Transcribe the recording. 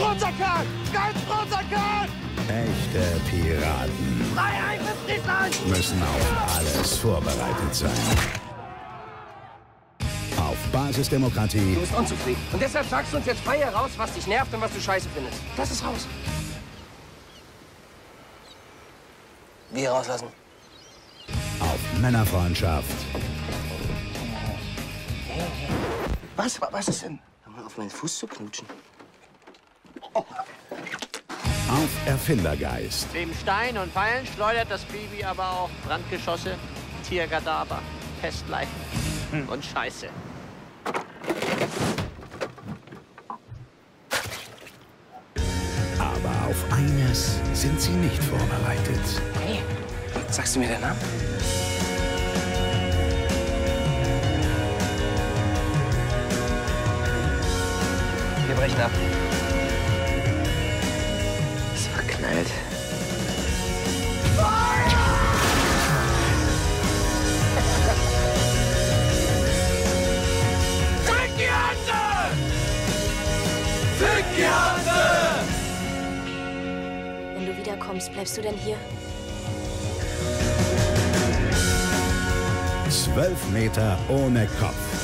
runterkant! Ganz runterkant! Echte Piraten Freiheit für Friedland! müssen auf alles vorbereitet sein. Auf Basisdemokratie Du bist unzufrieden. Und deshalb sagst du uns jetzt frei heraus, was dich nervt und was du scheiße findest. Lass es raus. Wie rauslassen? auf Männerfreundschaft Was ist denn? Hör mal auf meinen Fuß zu knutschen. auf Erfindergeist Neben Stein und Pfeilen schleudert das Baby aber auch Brandgeschosse, Tierkadaver, Pestleichen und Scheiße. aber auf eines sind sie nicht vorbereitet. Hey, sagst du mir den Namen? Wir brechen ab. Es verknallt. Fick die Hände! Fick die Hände! Wenn du wiederkommst, bleibst du denn hier? 12 Meter ohne Kopf.